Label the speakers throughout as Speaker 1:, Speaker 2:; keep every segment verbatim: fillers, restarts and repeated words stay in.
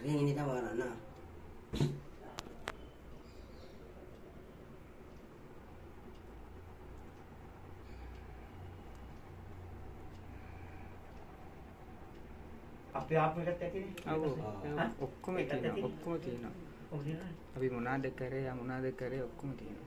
Speaker 1: Hari ini tak mana na.
Speaker 2: අපි ආපු එකත් ඇතිනේ.
Speaker 3: ඔව්. ඔක්කොම තියෙනවා. ඔක්කොම තියෙනවා. අපි මොනවාද කරේ මොනවාද කරේ ඔක්කොම තියෙනවා.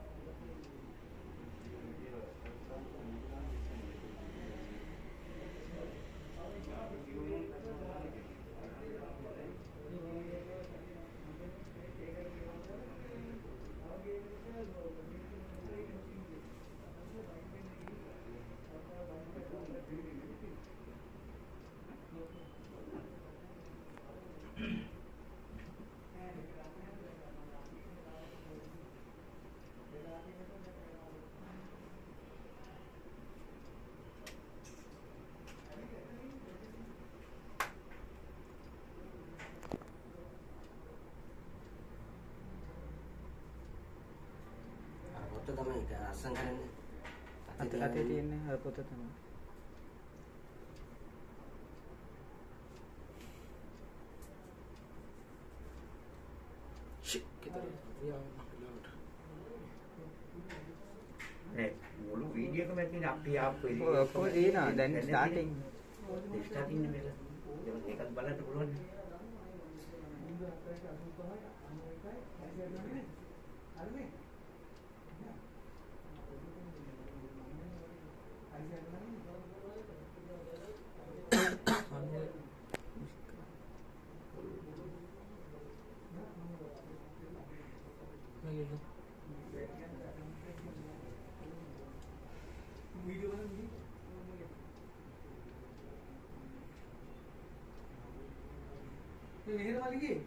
Speaker 1: Itu tamai ke asang kan ni.
Speaker 3: Hati-hati dia ni harus potong tamai.
Speaker 1: Shit, kita yang loud.
Speaker 2: Eh, mulu video ke macam ni api apa ini?
Speaker 3: Oh, aku ini na, then starting.
Speaker 2: Starting ni mela. Jangan ikat balat dulu.
Speaker 4: Video बना दी ये मेहर वाली की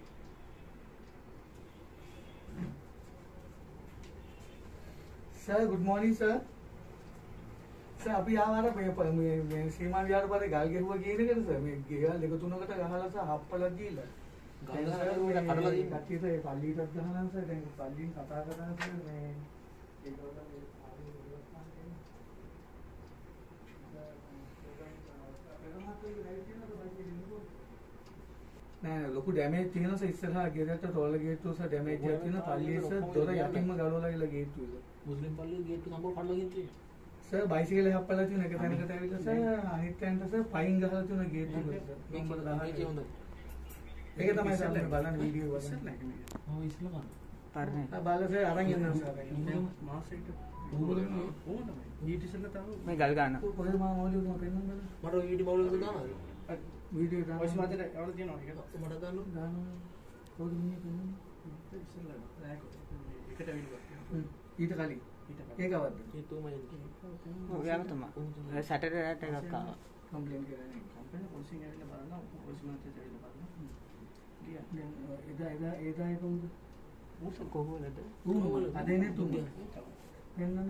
Speaker 4: sir good morning sir sir अभी आ रहा मैं मैं सीमा विहार पर गाल के हुआ गिरे कर सर मैं गेल देखो तुनो कटा गहाला सा हापला गीला गाल सर मैं कटला दी काटी तो पाली तक गहाला सर देंगे पाली कटा करा सर मैं एक और නෑ ලොකු ඩැමේජ් තියෙනවා සර් ඉස්සරහා ගෙදරට රෝල ගේට්ටුව සර් ඩැමේජ් එකක් තියෙනවා පල්ලියේ සර් දොර යටින්ම ගලවලා ගිහලා ගේට්ටුව සර් මුස්ලිම් පල්ලියේ ගේට්ටුව කම්බෝ කඩලා ගිහින් තියෙනවා සර් බයිසිකල් එකක් හප්පලා තියෙන එක තැනකට ඇවිල්ලා සර් අනිත් තැනට සර් පයින් ගහලා තියෙන ගේට්ටුව සර් නම්බර දහය හොඳයි ඒක තමයි සර් මම බලන්න වීඩියෝ වල නෑ ඔව් ඉස්සලා බලන්න පරනේ ආ බලලා සර් අරන් යනවා සර් මාස් එක ඕගොල්ලෝ ඕන තමයි ඊට ඉස්සලා තමයි මේ ගල් ගන්න කොහෙද මම ඕලියු මම පෙන්නන්න මට වීඩියෝ බවුල් එක දානවා वीडियो दा वॉइस माते और दिनो ඒක මට දාන්න දාන්න කොහොමද මේ කියන්නේ ඉස්සෙල්ලා නෑ එකට වීඩියෝ ඊට කලින් ඒකවත්ද ඒ තුමයි ඔව් යාම තමයි සැටර්ඩේ රැට් එකක් ආවා කම්ප්ලේන් කරන්නේ කම්ප්ලේන් පොලිසියෙන් ඇවිල්ලා බලනවා වොයිස් මාතේ ඇවිල්ලා බලනවා ගියා දැන් එදා එදා එදා ඒකමුද ඌස කොහොමද ඌ අදේනේ තුම එන්නන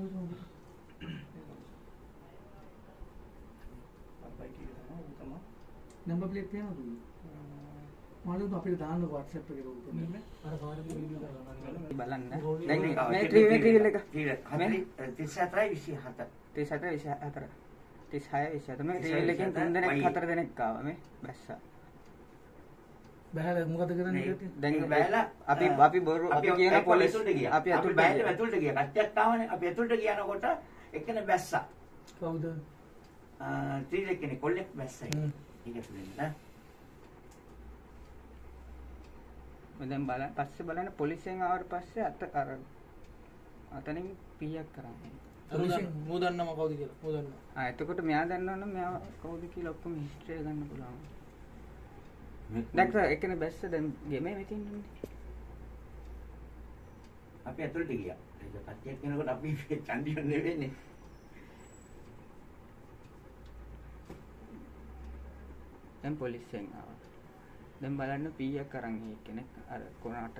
Speaker 4: අපයි කියනවා ඌ තමයි नंबर प्लेट पे ना तू मालूम तो අපිට දාන්න WhatsApp එකේ රූප නේ අර කාර්ය වීඩියෝ කරනවා බලන්න දැන් මේ ත්‍රී මේ ත්‍රී එක
Speaker 2: තිස් හතරයි විසි හත
Speaker 3: තිස් හතර විසි හතර තිස් හය විසි හත මේ ත්‍රී එකෙන් තුන් දෙනෙක් හතර දෙනෙක් ආවා මේ බැස්සා බහැලා මොකද කරන්නේ දැන් බහැලා අපි අපි බොරු අපි කියන පොලිස් අපි අතුල්
Speaker 2: බෑට ඇතුළට ගියා කට්ටියක් ආවනේ අපි ඇතුළට ගියානකොට එක්කෙනෙක් බැස්සා
Speaker 4: කවුද
Speaker 2: ආ ත්‍රී එකනේ කොල්ලෙක් බැස්සයි ඒක ඇතුළේ නේ
Speaker 3: මම දැන් බලන්න පස්සේ බලන්න පොලිසියෙන් ආවට පස්සේ අත අර අතනින් පීයක් කරන්නේ පොලිසියෙන් මෝ දන්නම කවුද කියලා මෝ දන්නවා ආ එතකොට මෙයා දන්නවනම් මෙයා කවුද කියලා ඔක්කොම හිස්ටරි ගන්න පුළුවන් දැක්ක එකනේ බැස්ස දැන් ගෙමේ මෙතින් ඉන්නේ
Speaker 2: අපි ඇතුළට ගියා ඒක කට්ටියක් කෙනෙකුට අපි චන්දියන් නෙවෙන්නේ
Speaker 3: දැන් පොලිසියෙන් ආවා දැන් බලන්න පීයක් අරන් ගිය කෙනෙක් අර කොනාට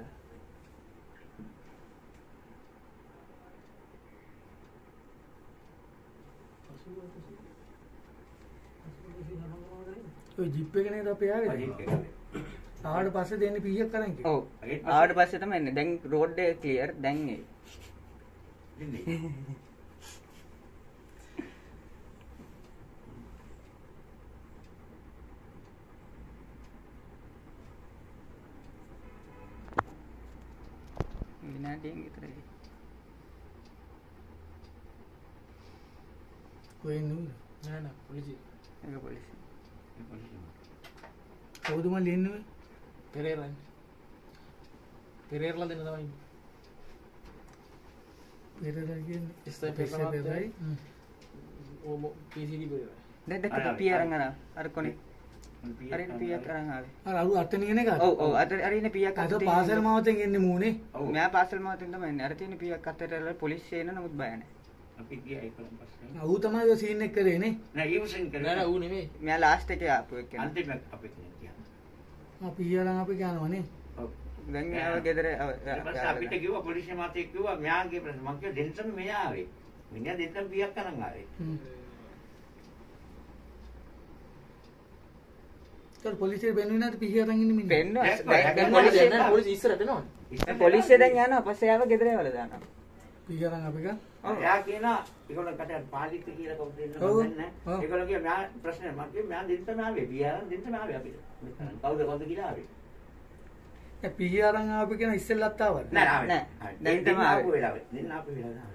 Speaker 4: ඔය ජිප් එක නේද අපි ආවේ ජිප් එක ආවට පස්සේ දෙන්නේ පීයක් අරන් ගියා
Speaker 3: ඔව් ආවට පස්සේ තමයි එන්නේ දැන් රෝඩ් එක ක්ලියර් දැන් ඒ
Speaker 2: ඉන්නේ
Speaker 3: විනාඩියෙන් විතරයි.
Speaker 4: කොහෙන් නුයි?
Speaker 5: නෑ නෑ පොලිසිය.
Speaker 3: ඒක පොලිසිය.
Speaker 2: ඒ පොලිසිය.
Speaker 4: කවුද මන් ලියන්නේ?
Speaker 5: පෙරේරා. පෙරේරලා දෙන්න තමයි.
Speaker 4: පෙරේරා කියන්නේ
Speaker 5: ඉස්සයි පෙරේරායි. ඕ පීසීඩී පෙරේරා.
Speaker 3: දැන් දැක්කද පිය අරන් අර අර කොනේ. අරින පියක් අරන් ආවේ.
Speaker 4: අර අලු අතනියන එක.
Speaker 3: ඔව් ඔව් අර අරින පියක්
Speaker 4: අත පාසල් මාවතෙන් එන්නේ මූනේ.
Speaker 3: ඔව් මෙයා පාසල් මාවතෙන් තමයි එන්නේ. අර තියෙන පියක් අතට අරලා පොලිසිය එන නමුත් බය නැහැ.
Speaker 2: අපි ගියා ඒකලම් පස්සේ.
Speaker 4: ඌ තමයි ඔය සීන් එක කරේ නේ.
Speaker 2: නෑ ඊවසෙන් කරේ.
Speaker 5: නෑ නෑ ඌ නෙමෙයි.
Speaker 3: මෙයා ලාස්ට් එකේ ආපු එක.
Speaker 2: අන්තිම අපි කියන්නේ.
Speaker 4: අපි ඊයරන් අපි කියනවා නේ.
Speaker 2: ඔව්.
Speaker 3: දැන් මෙයාව ගෙදර
Speaker 2: ඊපස්සේ අපිට කිව්වා පොලිසිය මාතේ කිව්වා මෙයාගේ ප්‍රශ්න මං කිව්වා දෙන්නම මෙයා ආවේ. මිනිහා දෙන්නම පියක් අරන් ආවේ.
Speaker 4: හ්ම්. තර පොලිසිය බෙන්නුනේ නැද්ද පිහි අරන් ඉන්න මිනිහ?
Speaker 3: පෙන්න
Speaker 5: දැන් පොලිසිය නෑ පොලිසිය ඉස්සරහට එනවනේ.
Speaker 3: පොලිසිය දැන් යනවා පස්සේ ආව ගෙදර යවලා දානවා.
Speaker 4: පිහි අරන් අපි ගා.
Speaker 2: ඔව්. එයා කියනවා ඒගොල්ලෝ කට පාලිත් කියලා කවුද දෙන්නම දන්නේ නැහැ. ඒගොල්ලෝ කිය මෙයා ප්‍රශ්නේ මං කිව්වා මෙයා දෙන්නම ආවේ. පියාරන් දෙන්නම ආවේ අපිට. කවුද කවුද කියලා ආවේ.
Speaker 4: ඒ පිහි අරන් ආපු කෙනා ඉස්සෙල්ලත් ආවද?
Speaker 2: නෑ නෑ.
Speaker 3: නෑ. දැන් තමයි
Speaker 2: ආපු වෙලාවේ. දෙන්න ආපු වෙලාවේ.